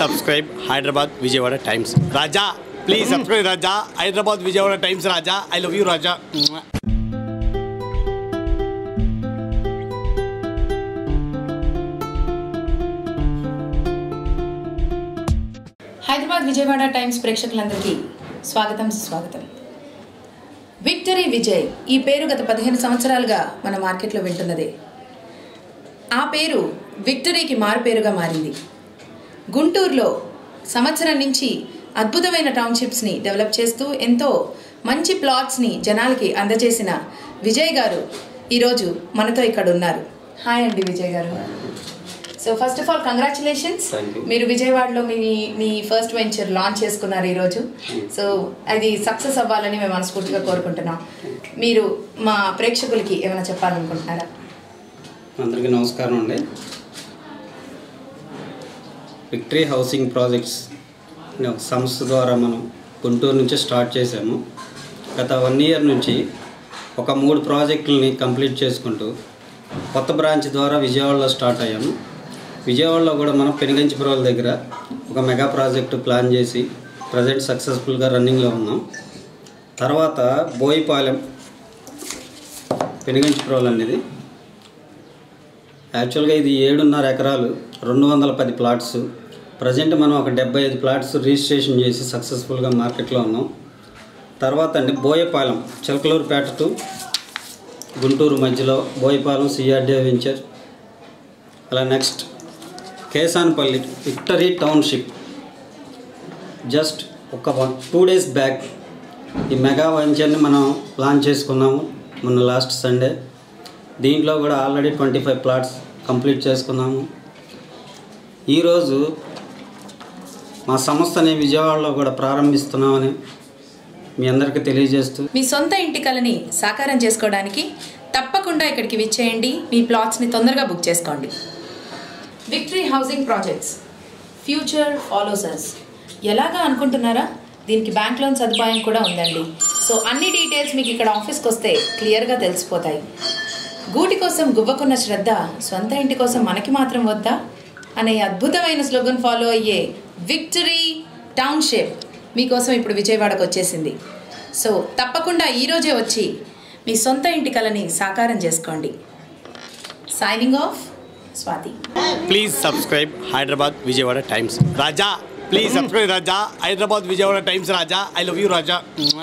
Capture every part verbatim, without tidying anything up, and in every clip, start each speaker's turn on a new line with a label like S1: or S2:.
S1: subscribe Hyderabad Vijayawada Times. Raja, please subscribe Raja. Hyderabad Vijayawada Times Raja. I love you Raja.
S2: Hyderabad Vijayawada Times ప్రేక్షకులందరికీ స్వాగతం సుస్వాగతం. Victory Vijay ఈ పేరు గత పదిహేను సంవత్సరాలుగా మన మార్కెట్లో వింటున్నదే. ఆ పేరు విక్టరీకి మారు పేరుగా మారింది. గుంటూరులో సంవత్సరం నుంచి అద్భుతమైన టౌన్షిప్స్ని డెవలప్ చేస్తూ ఎంతో మంచి ప్లాట్స్ని జనాలకి అందజేసిన విజయ్ గారు ఈరోజు మనతో ఇక్కడ ఉన్నారు. హాయ్ అండి Vijay garu. So first of all congratulations, మీరు విజయవాడలో మీ మీ ఫస్ట్ వెంచర్ లాంచ్ చేసుకున్నారు ఈరోజు. సో అది సక్సెస్ అవ్వాలని మేము మనస్ఫూర్తిగా కోరుకుంటున్నాం. మీరు మా ప్రేక్షకులకి ఏమైనా చెప్పాలనుకుంటున్నారా?
S3: అందరికీ నమస్కారం అండి. విక్టరీ హౌసింగ్ ప్రాజెక్ట్స్ అనే ఒక సంస్థ ద్వారా మనం గుంటూరు నుంచి స్టార్ట్ చేసాము. గత వన్ ఇయర్ నుంచి ఒక మూడు ప్రాజెక్టులని కంప్లీట్ చేసుకుంటూ కొత్త బ్రాంచ్ ద్వారా విజయవాడలో స్టార్ట్ అయ్యాము. విజయవాడలో కూడా మనం పెనుగంచిపురం దగ్గర ఒక మెగా ప్రాజెక్టు ప్లాన్ చేసి ప్రజెంట్ సక్సెస్ఫుల్గా రన్నింగ్లో ఉన్నాం. తర్వాత బోయిపాలెం పెనుగంచిపురం అనేది యాక్చువల్గా ఇది ఏడున్నర ఎకరాలు రెండు వందల పది ప్లాట్స్. ప్రజెంట్ మనం ఒక డెబ్బై ఐదు ప్లాట్స్ రిజిస్ట్రేషన్ చేసి సక్సెస్ఫుల్గా మార్కెట్లో ఉన్నాం. తర్వాత అండి బోయపాలెం చిలకలూరుపేట టు గుంటూరు మధ్యలో బోయపాలెం సిఆర్డే వెంచర్. అలా next Kesanapalli victory township. Just ఒక వన్ టూ డేస్ బ్యాక్ ఈ మెగా వెంచర్ని మనం ప్లాన్ చేసుకున్నాము మొన్న లాస్ట్ సండే. దీంట్లో కూడా already twenty five plots complete చేసుకున్నాము. ఈరోజు మా సంస్థని విజయవాడలో కూడా ప్రారంభిస్తున్నామని మీ అందరికీ తెలియజేస్తూ,
S2: మీ సొంత ఇంటి కలని సాకారం చేసుకోవడానికి తప్పకుండా ఇక్కడికి విచ్చేయండి. మీ ప్లాట్స్ని తొందరగా బుక్ చేసుకోండి. Victory housing projects, future follows us. ఎలాగా అనుకుంటున్నారా? దీనికి బ్యాంక్ లోన్ సదుపాయం కూడా ఉందండి. సో అన్ని డీటెయిల్స్ మీకు ఇక్కడ ఆఫీస్కి వస్తే క్లియర్గా తెలిసిపోతాయి. గూటి కోసం గువ్వకున్న శ్రద్ధ సొంత ఇంటి కోసం మనకి మాత్రం వద్దా అనే అద్భుతమైన స్లోగన్ ఫాలో అయ్యే విక్టరీ టౌన్షిప్ మీకోసం ఇప్పుడు విజయవాడకు వచ్చేసింది. సో తప్పకుండా ఈరోజే వచ్చి మీ సొంత ఇంటి కలని సాకారం చేసుకోండి. Signing off, Swathi.
S1: Please subscribe Hyderabad Vijayawada Times. Raja, please subscribe Raja. Hyderabad Vijayawada Times Raja. I love you Raja.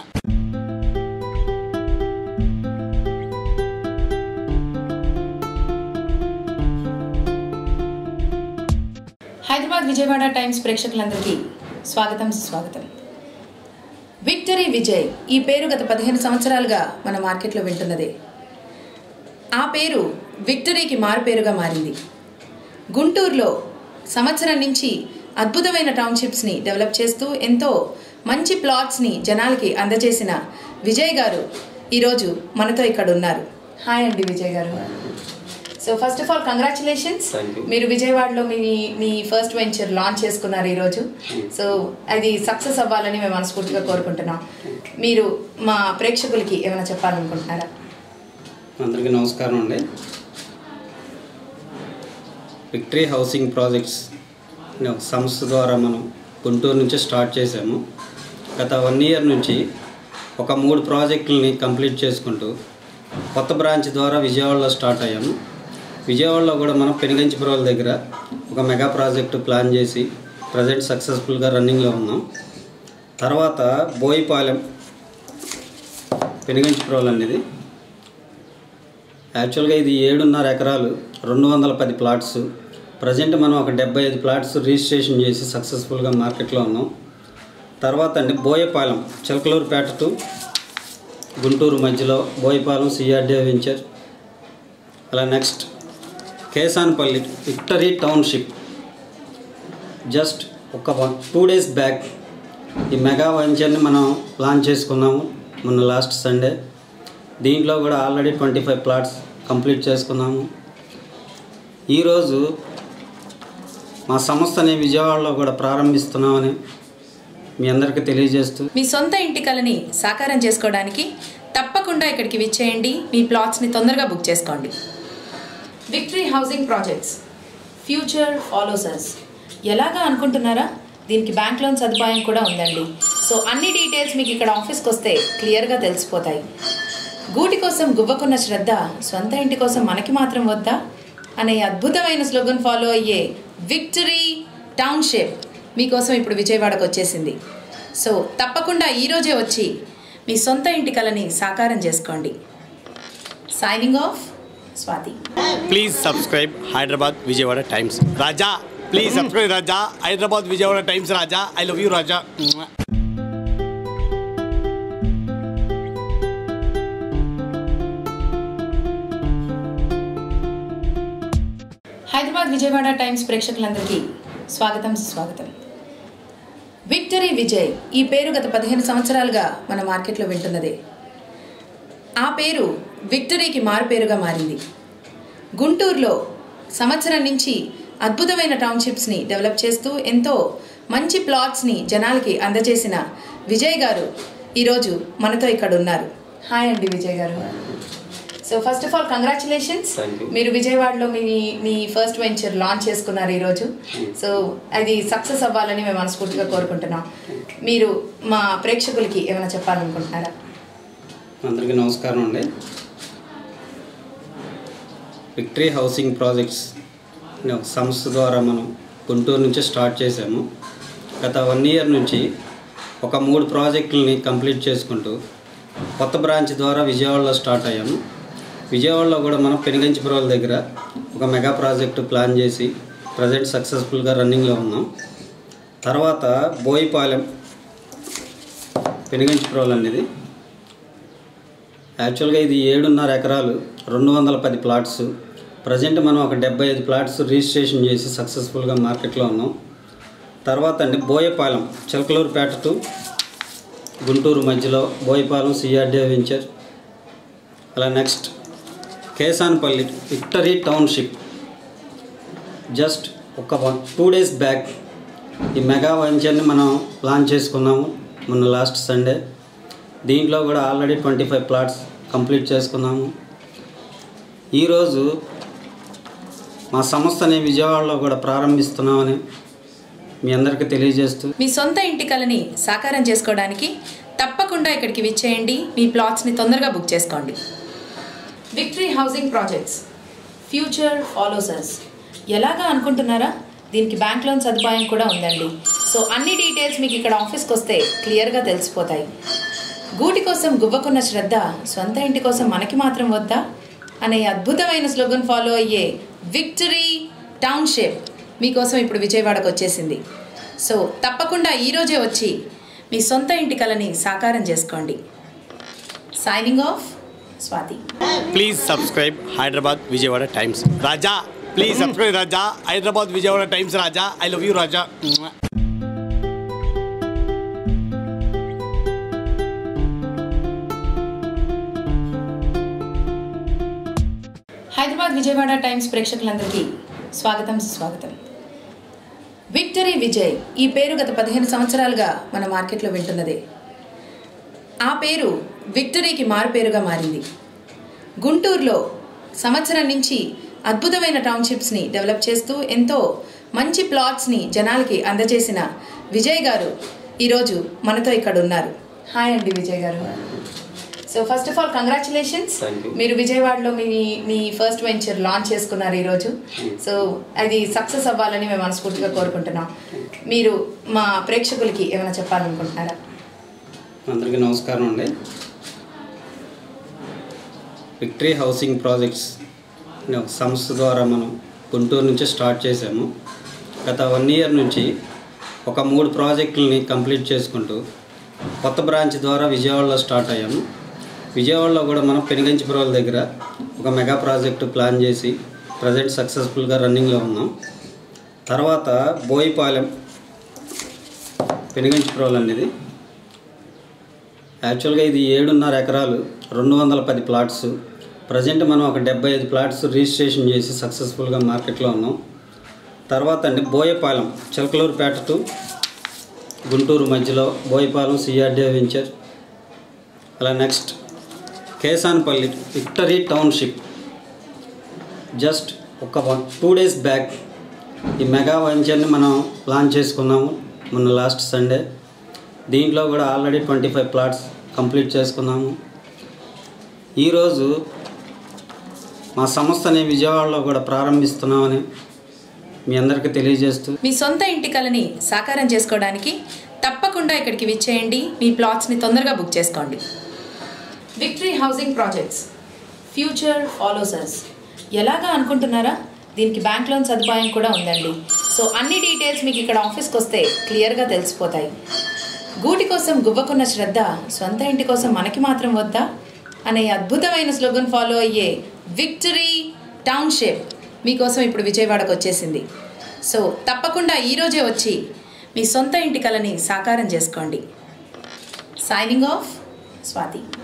S2: Hyderabad Vijayawada Times ప్రేక్షకులందరికీ స్వాగతం సుస్వాగతం. విక్టరీ విజయ్ ఈ పేరు గత పదిహేను సంవత్సరాలుగా మన మార్కెట్లో వింటున్నదే. ఆ పేరు విక్టరీకి మారు పేరుగా మారింది. గుంటూరులో సంవత్సరం నుంచి అద్భుతమైన టౌన్షిప్స్ని డెవలప్ చేస్తూ ఎంతో మంచి ప్లాట్స్ని జనాలకి అందజేసిన విజయ్ గారు ఈరోజు మనతో ఇక్కడ ఉన్నారు. హాయ్ అండి Vijay garu. So first of all congratulations, మీరు విజయవాడలో మీ మీ ఫస్ట్ వెంచర్ లాంచ్ చేసుకున్నారు ఈరోజు. సో అది సక్సెస్ అవ్వాలని మేము మనస్ఫూర్తిగా కోరుకుంటున్నాం. మీరు మా ప్రేక్షకులకి ఏమైనా చెప్పాలనుకుంటున్నారా?
S3: అందరికీ నమస్కారం అండి. విక్టరీ హౌసింగ్ ప్రాజెక్ట్స్ అనే ఒక సంస్థ ద్వారా మనం గుంటూరు నుంచి స్టార్ట్ చేసాము. గత వన్ ఇయర్ నుంచి ఒక మూడు ప్రాజెక్టులని కంప్లీట్ చేసుకుంటూ కొత్త బ్రాంచ్ ద్వారా విజయవాడలో స్టార్ట్ అయ్యాము. విజయవాడలో కూడా మనం పెనుగంచిపురం దగ్గర ఒక మెగా ప్రాజెక్టు ప్లాన్ చేసి ప్రజెంట్ సక్సెస్ఫుల్గా రన్నింగ్లో ఉన్నాం. తర్వాత బోయిపాలెం పెనుగంచిపురం అనేది యాక్చువల్గా ఇది ఏడున్నర ఎకరాలు రెండు వందల పది ప్లాట్స్. ప్రజెంట్ మనం ఒక డెబ్బై ఐదు ప్లాట్స్ రిజిస్ట్రేషన్ చేసి సక్సెస్ఫుల్గా మార్కెట్లో ఉన్నాం. తర్వాత అండి బోయపాలెం చిలకలూరుపేట టు గుంటూరు మధ్యలో బోయపాలెం సిఆర్డే వెంచర్. అలా next Kesanapalli victory township. Just ఒక వన్ టూ డేస్ బ్యాక్ ఈ మెగా వెంచర్ని మనం ప్లాన్ చేసుకున్నాము మొన్న లాస్ట్ సండే. దీంట్లో కూడా already twenty five plots complete చేసుకున్నాము. ఈరోజు మా సంస్థని విజయవాడలో కూడా ప్రారంభిస్తున్నామని మీ అందరికీ తెలియజేస్తూ,
S2: మీ సొంత ఇంటి కలని సాకారం చేసుకోవడానికి తప్పకుండా ఇక్కడికి విచ్చేయండి. మీ ప్లాట్స్ని తొందరగా బుక్ చేసుకోండి. Victory housing projects, future follows us. ఎలాగా అనుకుంటున్నారా? దీనికి బ్యాంక్ లోన్ సదుపాయం కూడా ఉందండి. సో అన్ని డీటెయిల్స్ మీకు ఇక్కడ ఆఫీస్కి వస్తే క్లియర్గా తెలిసిపోతాయి. గూటి కోసం గువ్వకున్న శ్రద్ధ సొంత ఇంటి కోసం మనకి మాత్రం వద్దా అనే అద్భుతమైన స్లోగన్ ఫాలో అయ్యే విక్టరీ టౌన్షిప్ మీకోసం ఇప్పుడు విజయవాడకు వచ్చేసింది. సో తప్పకుండా ఈరోజే వచ్చి మీ సొంత ఇంటి కలని సాకారం చేసుకోండి. Signing off, Swathi.
S1: Please subscribe Hyderabad Vijayawada Times. Raja please subscribe Raja, Hyderabad Vijayawada Times. Raja, I love you Raja.
S2: Hyderabad Vijayawada Times ప్రేక్షకులందరికీ స్వాగతం, సుస్వాగతం. విక్టరీ విజయ్ ఈ పేరు గత పదిహేను సంవత్సరాలుగా మన మార్కెట్లో వింటున్నదే. ఆ పేరు విక్టరీకి మారు పేరుగా మారింది. గుంటూరులో సంవత్సరం నుంచి అద్భుతమైన టౌన్షిప్స్ని డెవలప్ చేస్తూ ఎంతో మంచి ప్లాట్స్ని జనాలకి అందజేసిన విజయ్ గారు ఈరోజు మనతో ఇక్కడ ఉన్నారు. హాయ్ అండి Vijay garu. So first of all congratulations. మీరు విజయవాడలో మీ మీ ఫస్ట్ వెంచర్ లాంచ్ చేసుకున్నారు ఈరోజు. సో అది సక్సెస్ అవ్వాలని మేము మనస్ఫూర్తిగా కోరుకుంటున్నాం. మీరు మా ప్రేక్షకులకి ఏమైనా చెప్పాలనుకుంటున్నారా?
S3: అందరికీ నమస్కారం అండి. విక్టరీ హౌసింగ్ ప్రాజెక్ట్స్ అనే ఒక సంస్థ ద్వారా మనం గుంటూరు నుంచి స్టార్ట్ చేసాము. గత వన్ ఇయర్ నుంచి ఒక మూడు ప్రాజెక్టులని కంప్లీట్ చేసుకుంటూ కొత్త బ్రాంచ్ ద్వారా విజయవాడలో స్టార్ట్ అయ్యాము. విజయవాడలో కూడా మనం పెనుగంచిపురం దగ్గర ఒక మెగా ప్రాజెక్టు ప్లాన్ చేసి ప్రజెంట్ సక్సెస్ఫుల్గా రన్నింగ్లో ఉన్నాం. తర్వాత బోయిపాలెం పెనుగంచిపురం అనేది యాక్చువల్గా ఇది ఏడున్నర ఎకరాలు రెండు వందల పది ప్లాట్స్. ప్రజెంట్ మనం ఒక డెబ్బై ఐదు ప్లాట్స్ రిజిస్ట్రేషన్ చేసి సక్సెస్ఫుల్గా మార్కెట్లో ఉన్నాం. తర్వాత అండి బోయపాలెం చిలకలూరుపేట టు గుంటూరు మధ్యలో బోయపాలెం సిఆర్డీఏ వెంచర్. అలా next Kesanapalli victory township. Just ఒక వన్ టూ డేస్ బ్యాక్ ఈ మెగా వెంచర్ని మనం లాంచ్ చేసుకున్నాము మొన్న లాస్ట్ సండే. దీంట్లో కూడా already twenty five plots complete చేసుకున్నాము. ఈరోజు మా సంస్థని విజయవాడలో కూడా ప్రారంభిస్తున్నామని మీ అందరికీ తెలియజేస్తూ,
S2: మీ సొంత ఇంటి కలని సాకారం చేసుకోవడానికి తప్పకుండా ఇక్కడికి విచ్చేయండి. మీ ప్లాట్స్ని తొందరగా బుక్ చేసుకోండి. Victory housing projects, future follows us. ఎలాగా అనుకుంటున్నారా? దీనికి బ్యాంక్ లోన్ సదుపాయం కూడా ఉందండి. సో అన్ని డీటెయిల్స్ మీకు ఇక్కడ ఆఫీస్కి వస్తే క్లియర్గా తెలిసిపోతాయి. గూటి కోసం గువ్వకున్న శ్రద్ధ సొంత ఇంటి కోసం మనకి మాత్రం వద్దా అనే అద్భుతమైన స్లోగన్ ఫాలో అయ్యే విక్టరీ టౌన్షిప్ మీకోసం ఇప్పుడు విజయవాడకు వచ్చేసింది. సో తప్పకుండా ఈరోజే వచ్చి మీ సొంత ఇంటి కలని సాకారం చేసుకోండి. Signing off, Swathi.
S1: Please subscribe Hyderabad Vijayawada Times. Raja please subscribe Raja, Hyderabad Vijayawada Times. Raja, I love you Raja.
S2: Hyderabad Vijayawada Times ప్రేక్షకులందరికీ స్వాగతం, సుస్వాగతం. విక్టరీ విజయ్ ఈ పేరు గత పదిహేను సంవత్సరాలుగా మన మార్కెట్లో వింటున్నదే. ఆ పేరు విక్టరీకి మారు పేరుగా మారింది. గుంటూరులో సంవత్సరం నుంచి అద్భుతమైన టౌన్షిప్స్ని డెవలప్ చేస్తూ ఎంతో మంచి ప్లాట్స్ని జనాలకి అందజేసిన విజయ్ గారు ఈరోజు మనతో ఇక్కడ ఉన్నారు. హాయ్ అండి Vijay garu. So first of all congratulations. మీరు విజయవాడలో మీ మీ ఫస్ట్ వెంచర్ లాంచ్ చేసుకున్నారు ఈరోజు. సో అది సక్సెస్ అవ్వాలని మేము మనస్ఫూర్తిగా కోరుకుంటున్నాం. మీరు మా ప్రేక్షకులకి ఏమైనా చెప్పాలనుకుంటున్నారా?
S3: అందరికీ నమస్కారం అండి. విక్టరీ హౌసింగ్ ప్రాజెక్ట్స్ అనే ఒక సంస్థ ద్వారా మనం గుంటూరు నుంచి స్టార్ట్ చేసాము. గత వన్ ఇయర్ నుంచి ఒక మూడు ప్రాజెక్టులని కంప్లీట్ చేసుకుంటూ కొత్త బ్రాంచ్ ద్వారా విజయవాడలో స్టార్ట్ అయ్యాము. విజయవాడలో కూడా మనం పెనుగంచిపురం దగ్గర ఒక మెగా ప్రాజెక్టు ప్లాన్ చేసి ప్రజెంట్ సక్సెస్ఫుల్గా రన్నింగ్లో ఉన్నాం. తర్వాత బోయిపాలెం పెనుగంచిపురం అనేది యాక్చువల్గా ఇది ఏడున్నర ఎకరాలు రెండు వందల పది ప్లాట్స్. ప్రజెంట్ మనం ఒక డెబ్బై ఐదు ప్లాట్స్ రిజిస్ట్రేషన్ చేసి సక్సెస్ఫుల్గా మార్కెట్లో ఉన్నాం. తర్వాత అండి బోయపాలెం చిలకలూరుపేట టు గుంటూరు మధ్యలో బోయపాలెం సిఆర్డీఏ వెంచర్. అలా next Kesanapalli victory township. Just ఒక వన్ టూ డేస్ బ్యాక్ ఈ మెగా వెంచర్ని మనం లాంచ్ చేసుకున్నాము మొన్న లాస్ట్ సండే. దీంట్లో కూడా already twenty five plots complete చేసుకున్నాము. ఈరోజు మా సంస్థని విజయవాడలో కూడా ప్రారంభిస్తున్నామని మీ అందరికీ తెలియజేస్తూ,
S2: మీ సొంత ఇంటి కలని సాకారం చేసుకోవడానికి తప్పకుండా ఇక్కడికి విచ్చేయండి. మీ ప్లాట్స్ని తొందరగా బుక్ చేసుకోండి. Victory housing projects, future follows us. ఎలాగా అనుకుంటున్నారా? దీనికి బ్యాంక్ లోన్ సదుపాయం కూడా ఉందండి. సో అన్ని డీటెయిల్స్ మీకు ఇక్కడ ఆఫీస్కి వస్తే క్లియర్గా తెలిసిపోతాయి. గూటి కోసం గువ్వకున్న శ్రద్ధ సొంత ఇంటి కోసం మనకి మాత్రం వద్దా అనే అద్భుతమైన స్లోగన్ ఫాలో అయ్యే విక్టరీ టౌన్షిప్ మీకోసం ఇప్పుడు విజయవాడకు వచ్చేసింది. సో తప్పకుండా ఈరోజే వచ్చి మీ సొంత ఇంటి కలని సాకారం చేసుకోండి. Signing off, Swathi.